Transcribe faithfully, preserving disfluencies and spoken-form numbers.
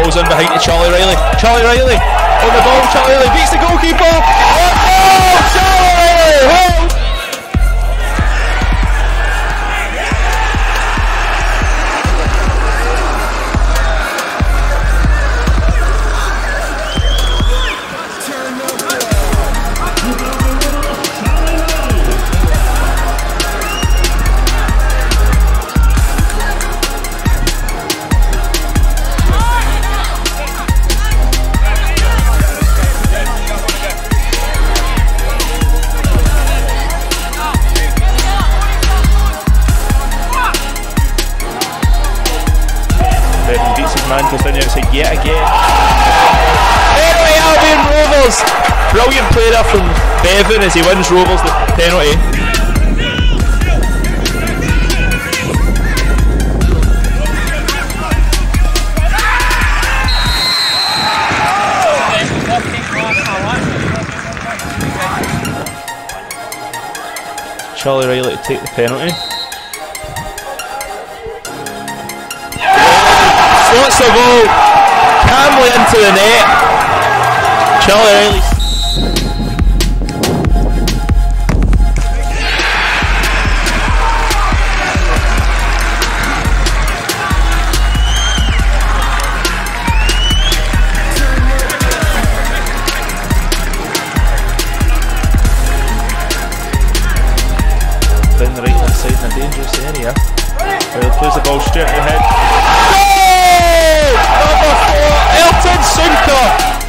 Pulls in behind to Charlie Riley. Charlie Riley on the ball. Charlie Riley beats the goalkeeper. Oh, Charlie Riley! Beats his man, goes down the outside yet again. Anyway, Albion Rovers! Brilliant play there from Bevan as he wins Rovers the penalty. Charlie Riley to take the penalty. Slots the ball calmly into the net. Charlie Riley. Down the right hand side in a dangerous area. Riley plays the ball straight ahead. Number four, Elgin City.